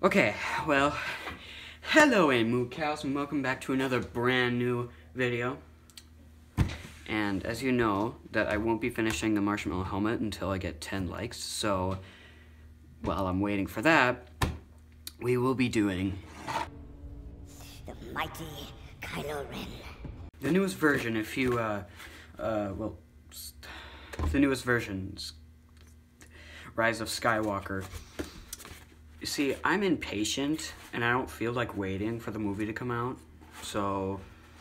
Okay, well, hello Moo Cows, and welcome back to another brand new video. And as you know, that I won't be finishing the marshmallow helmet until I get 10 likes, so while I'm waiting for that, we will be doing the mighty Kylo Ren. The newest version, if you, the newest versions, Rise of Skywalker. You see, I'm impatient, and I don't feel like waiting for the movie to come out, so...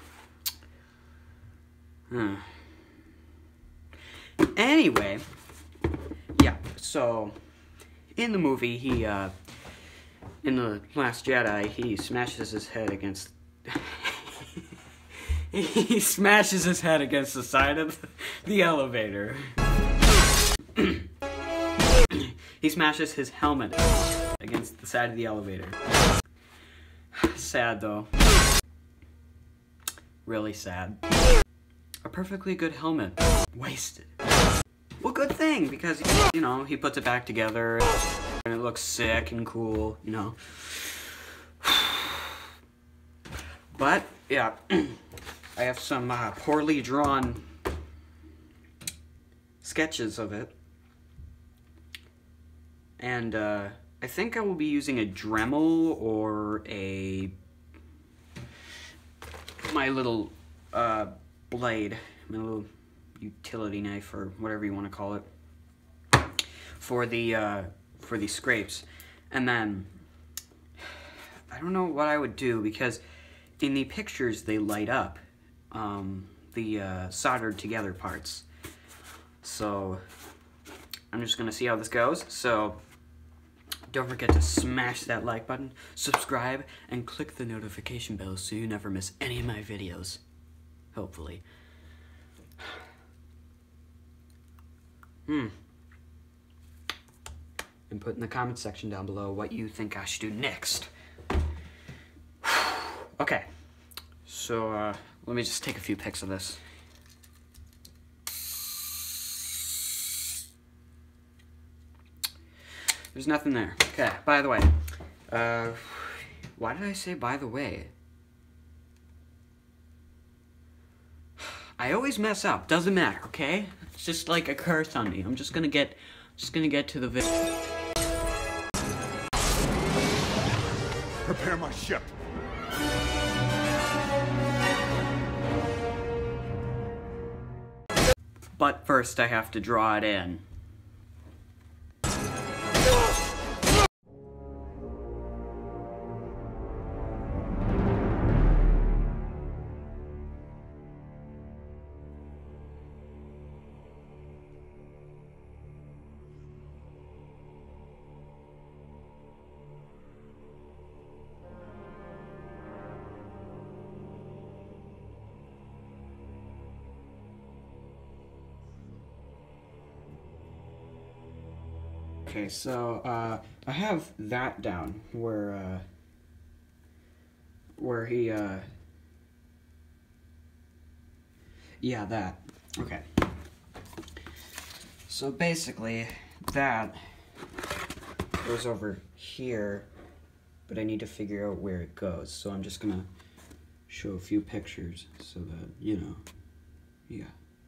Anyway, yeah, so, in the movie, he, in The Last Jedi, he smashes his head against... he smashes his head against the side of the elevator. He smashes his helmet against the side of the elevator. Sad, though. Really sad. A perfectly good helmet. Wasted. Well, good thing, because, you know, he puts it back together, and it looks sick and cool, you know. But, yeah, I have some poorly drawn sketches of it. And, I think I will be using a Dremel or my little, blade, my little utility knife, or whatever you want to call it, for the scrapes. And then, I don't know what I would do, because in the pictures they light up, the, soldered together parts. So, I'm just gonna see how this goes, so... Don't forget to smash that like button, subscribe, and click the notification bell so you never miss any of my videos. Hopefully. And put in the comment section down below what you think I should do next. Okay. So, let me just take a few pics of this. There's nothing there. Okay, by the way. Why did I say by the way? I always mess up. Doesn't matter, okay? It's just like a curse on me. I'm just gonna get to the video. Prepare my ship. But first I have to draw it in. Okay, so, I have that down, where he, yeah, that. Okay. So basically, that goes over here, but I need to figure out where it goes, so I'm just gonna show a few pictures so that, you know, yeah.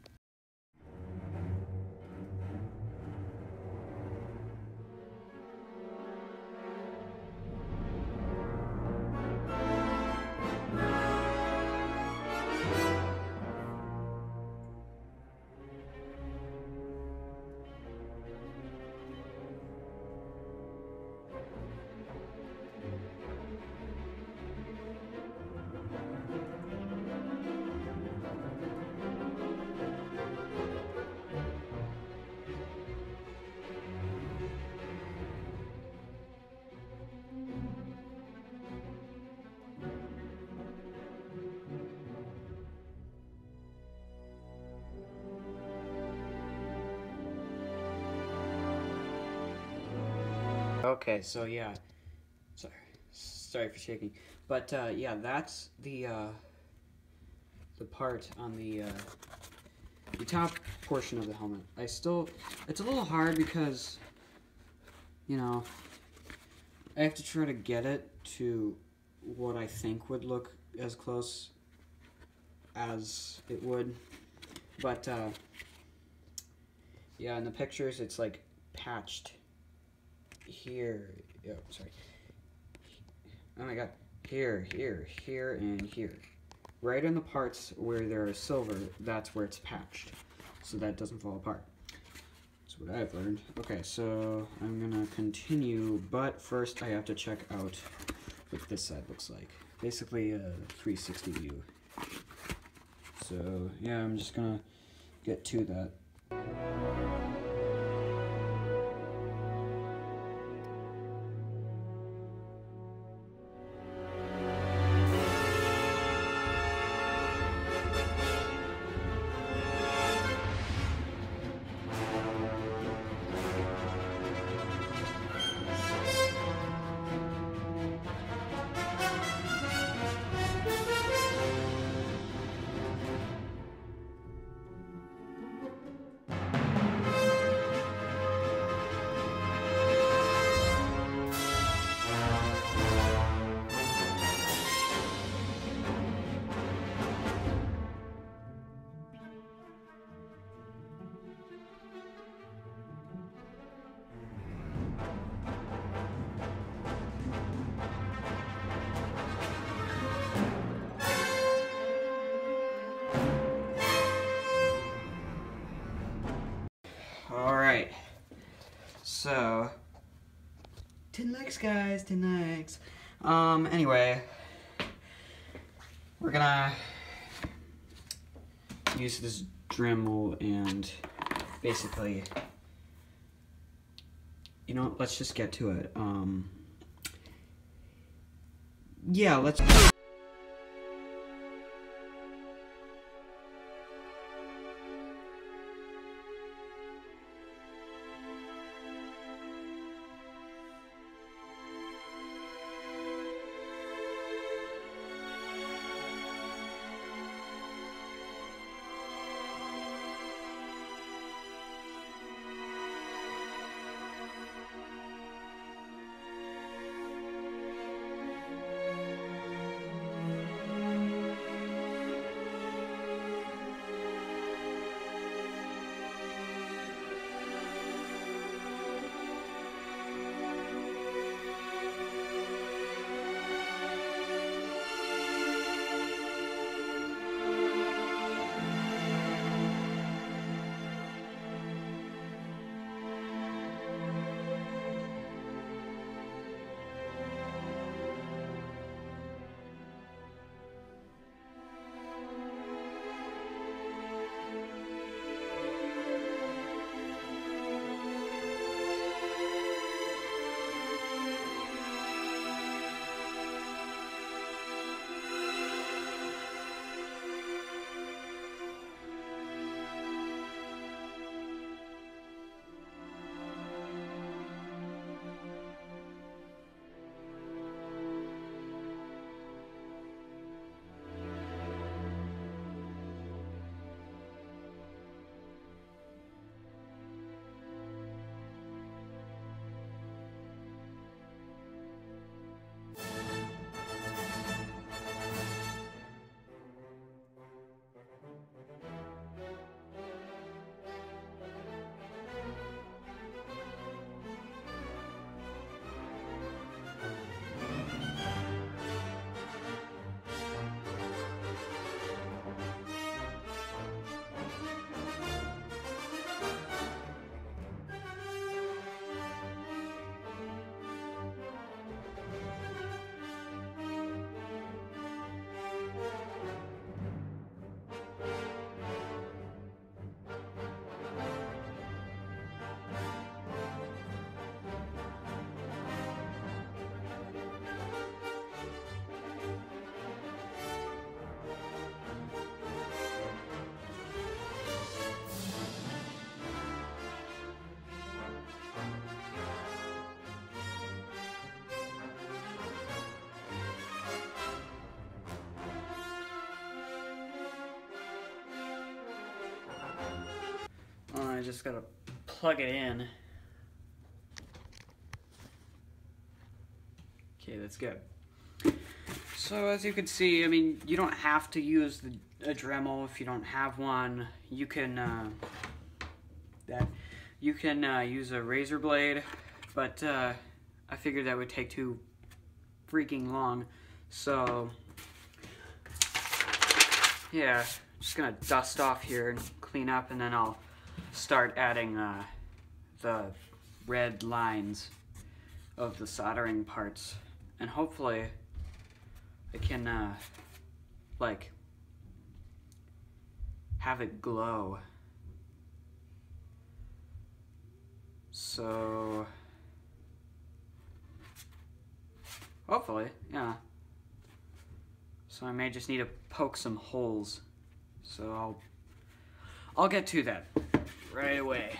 Okay, so yeah, sorry for shaking, but yeah, that's the part on the top portion of the helmet. It's a little hard because, you know, I have to try to get it to what I think would look as close as it would. But, yeah, in the pictures, it's, like, patched here. Oh, sorry. Oh my god. Here, here, here, and here. Right in the parts where there is silver, that's where it's patched, so that doesn't fall apart. That's what I've learned. Okay, so I'm gonna continue, but first I have to check out what this side looks like. Basically a 360 view. So yeah, I'm just gonna get to that. Alright, so 10 likes, guys, 10 likes. Anyway, we're gonna use this Dremel and basically, you know, let's just get to it. Yeah, let's... I just gotta plug it in. Okay, that's good. So as you can see, I mean, you don't have to use a Dremel if you don't have one. You can use a razor blade, but I figured that would take too freaking long. So yeah, just gonna dust off here and clean up, and then I'll start adding the red lines of the soldering parts, and hopefully I can like have it glow. So hopefully, yeah. So I may just need to poke some holes. So I'll get to that right away.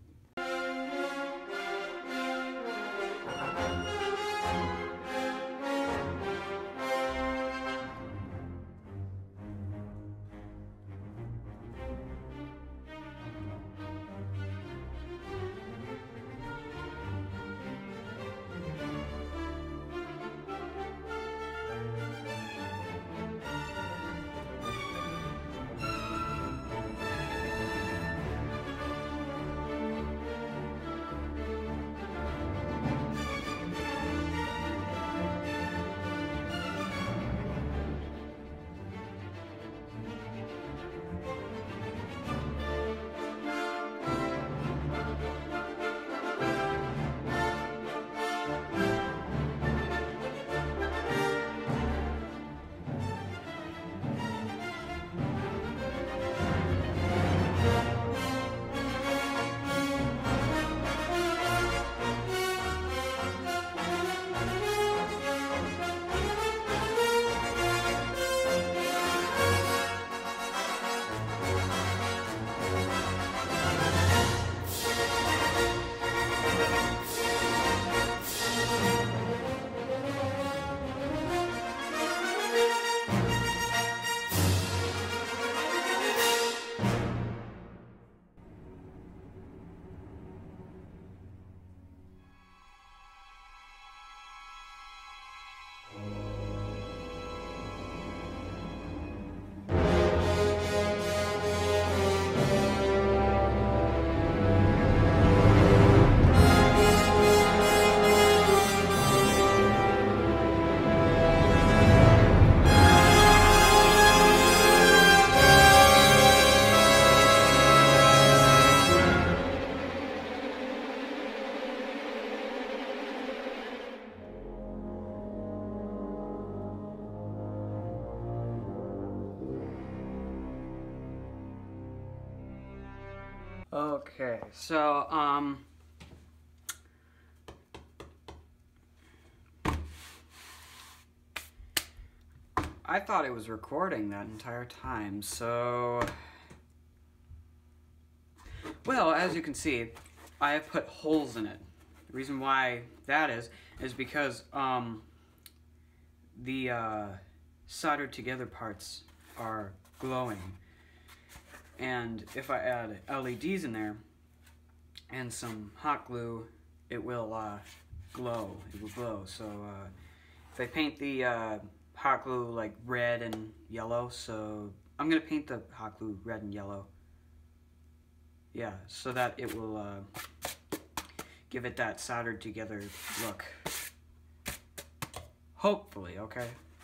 Okay, so, I thought it was recording that entire time, so, well, as you can see, I have put holes in it. The reason why that is because, the, soldered together parts are glowing. And if I add LEDs in there and some hot glue, it will glow. It will glow. So if I paint the hot glue like red and yellow, so I'm gonna paint the hot glue red and yellow. Yeah, so that it will give it that soldered together look. Hopefully, okay.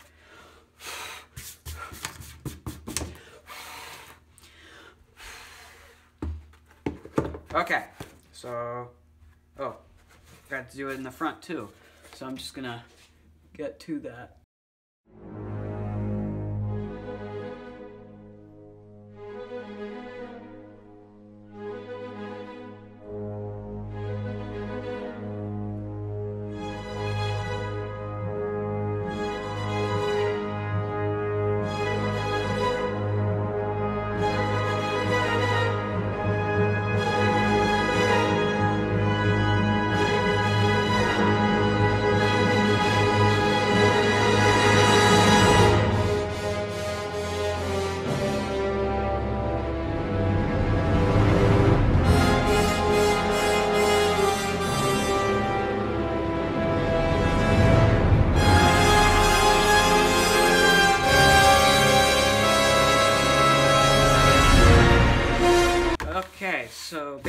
Okay, so, oh, got to do it in the front too. So I'm just gonna get to that.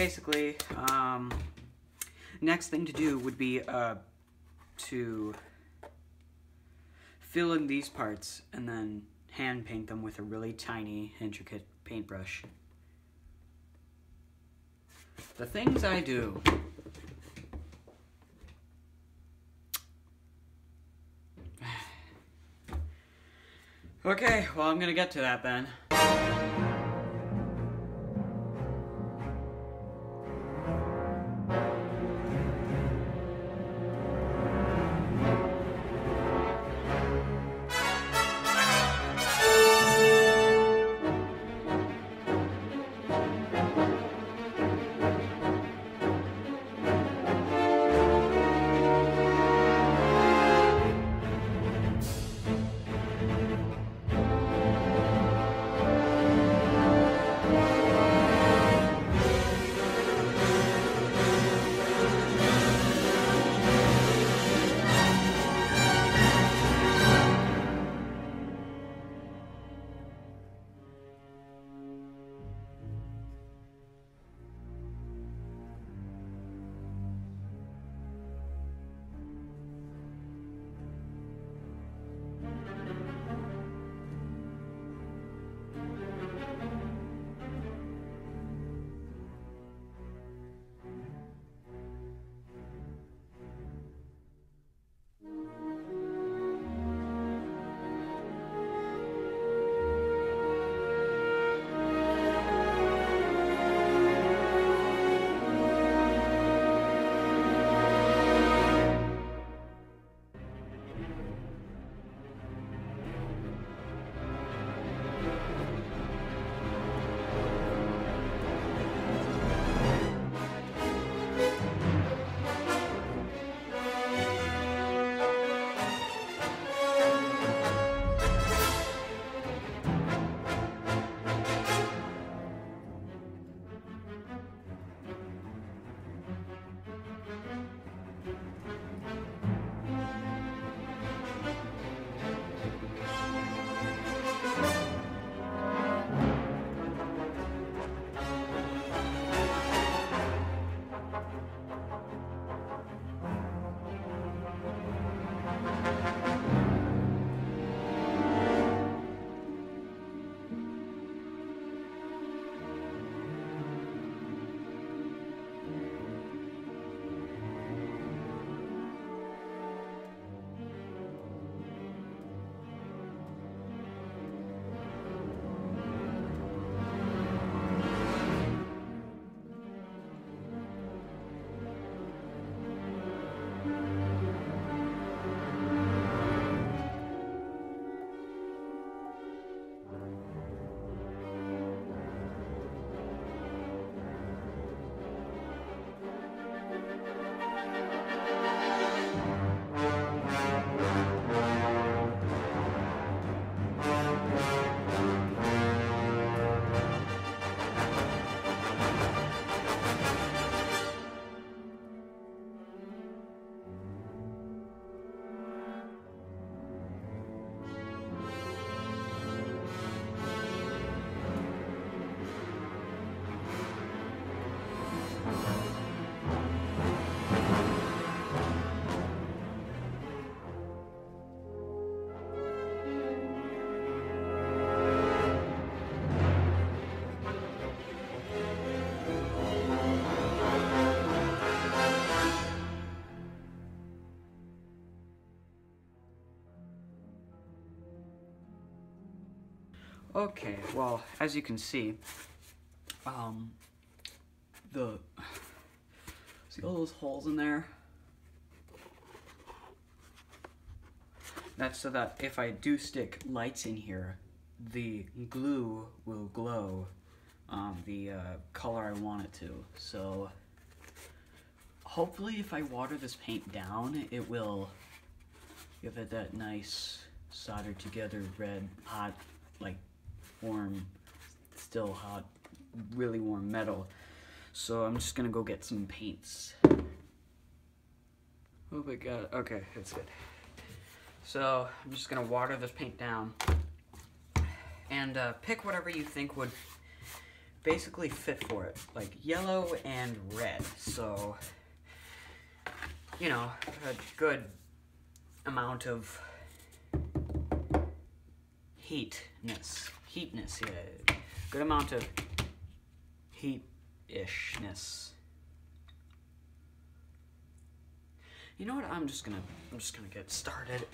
basically, next thing to do would be to fill in these parts and then hand paint them with a really tiny, intricate paintbrush. The things I do. Okay, well, I'm gonna get to that then. Okay, well, as you can see, see all those holes in there? That's so that if I do stick lights in here, the glue will glow the color I want it to. So hopefully if I water this paint down, it will give it that nice soldered together red, hot, like warm, still hot, really warm metal. So I'm just gonna go get some paints. Oh my god, okay, that's good. So I'm just gonna water this paint down and pick whatever you think would basically fit for it, like yellow and red. So, you know, a good amount of heatness, yeah, good amount of heat-ishness. You know what? I'm just gonna get started.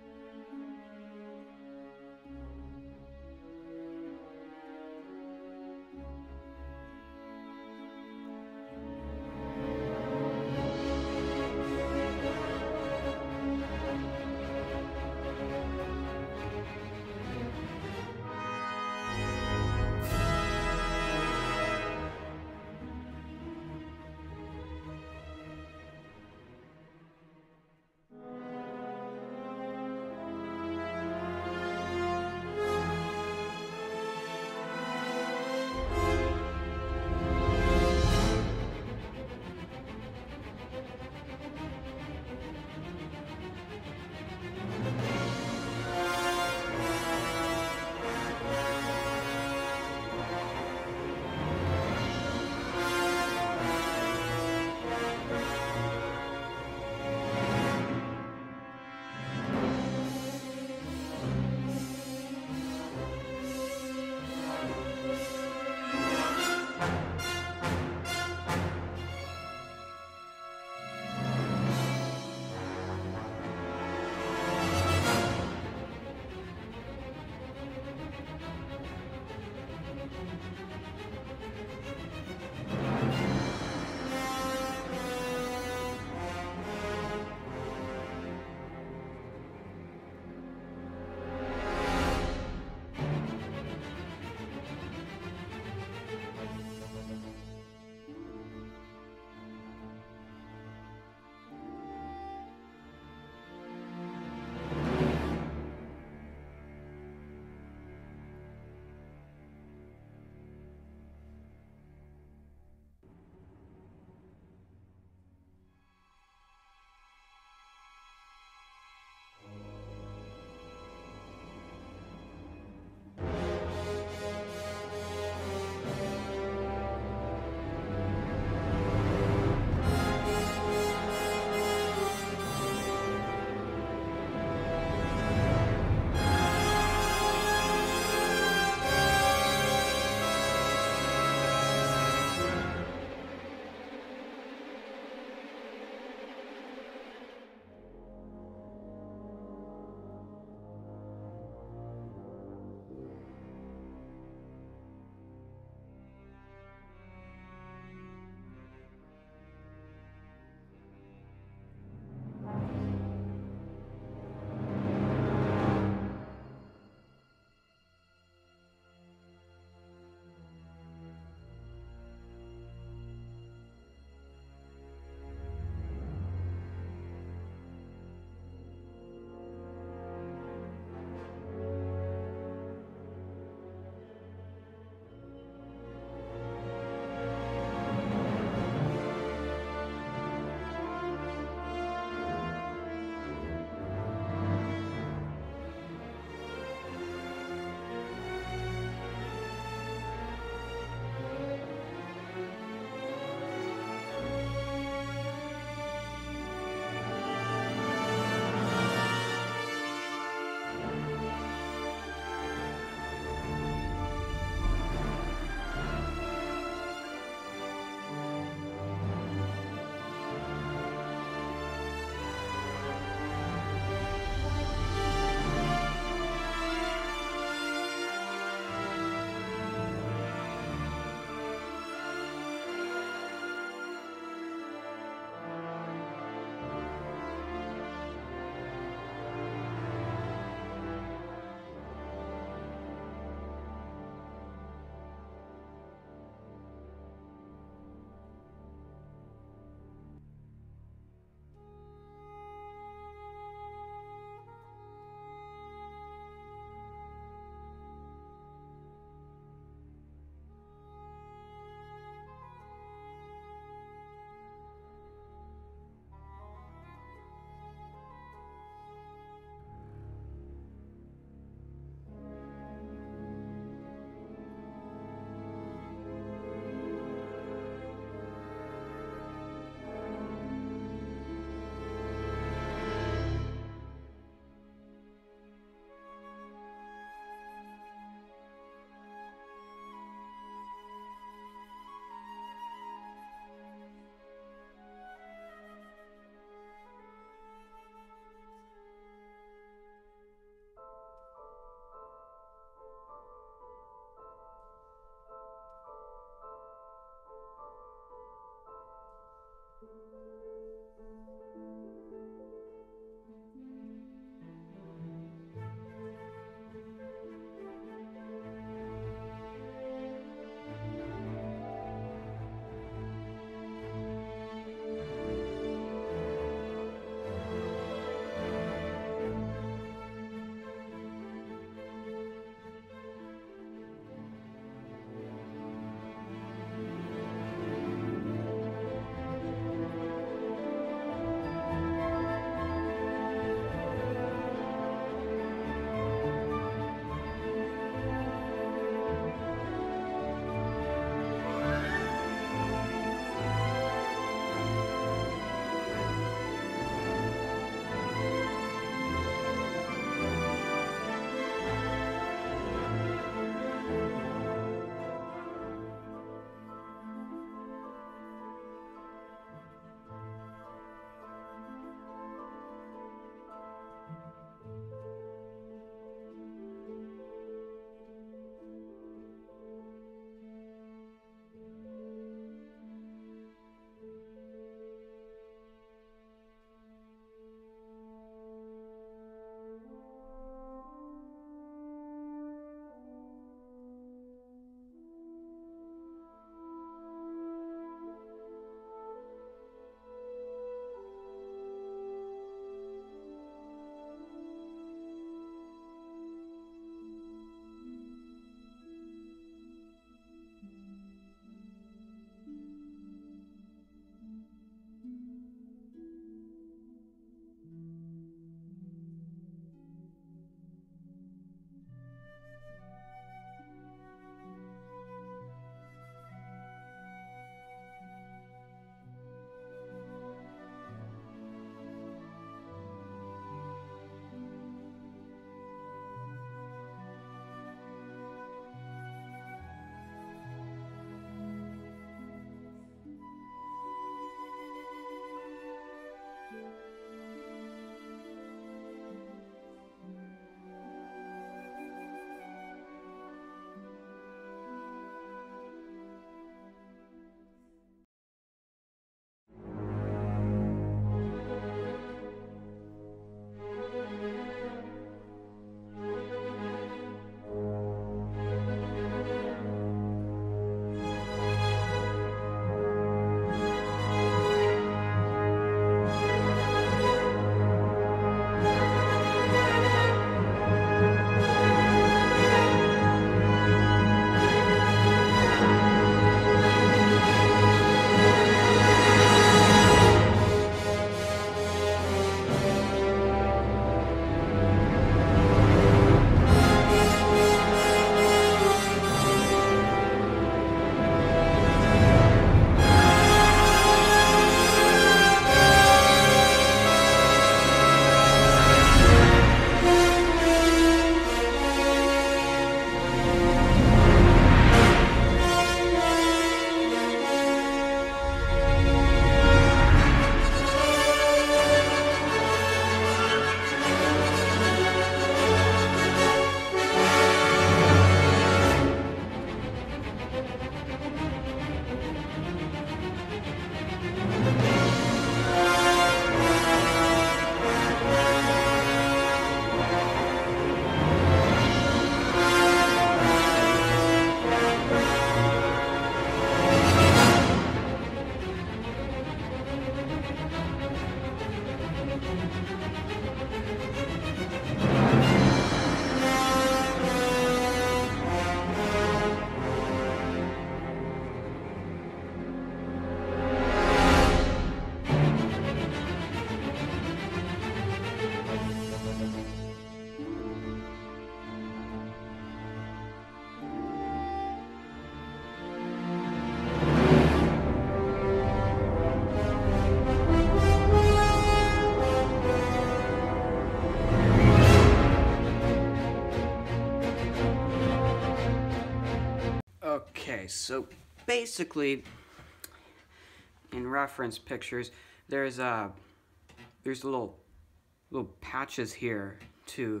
So basically, in reference pictures, there's little patches here to.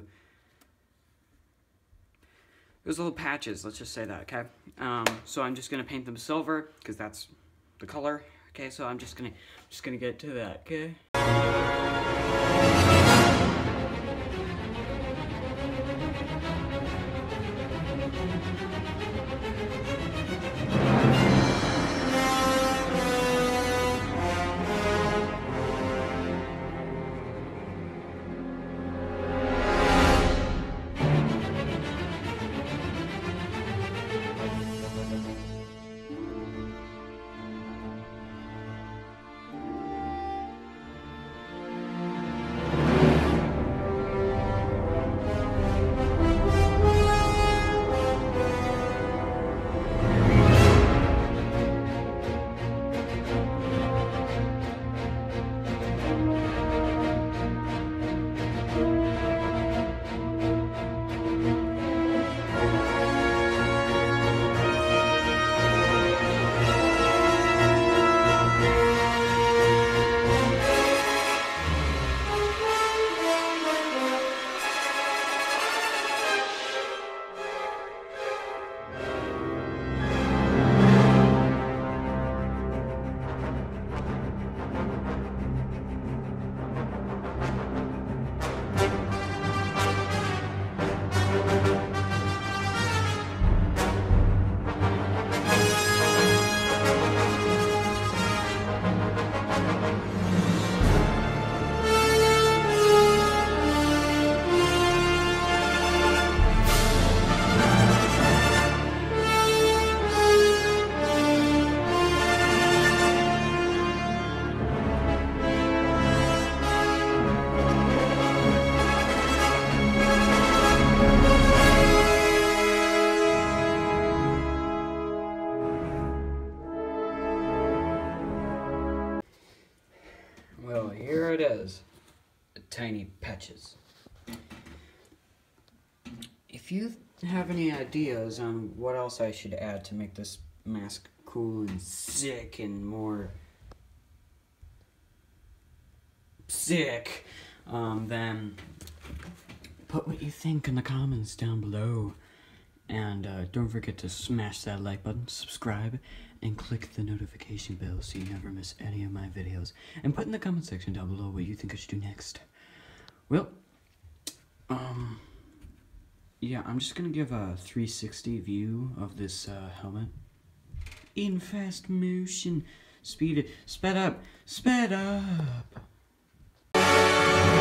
There's little patches. Let's just say that, okay? So I'm just gonna paint them silver because that's the color. Okay, so I'm just gonna get to that. Okay. Well, here it is. Tiny patches. If you have any ideas on what else I should add to make this mask cool and sick and more sick, then put what you think in the comments down below. And don't forget to smash that like button, subscribe, and click the notification bell so you never miss any of my videos. And put in the comment section down below what you think I should do next. Well, yeah, I'm just gonna give a 360 view of this helmet. In fast motion. Sped up.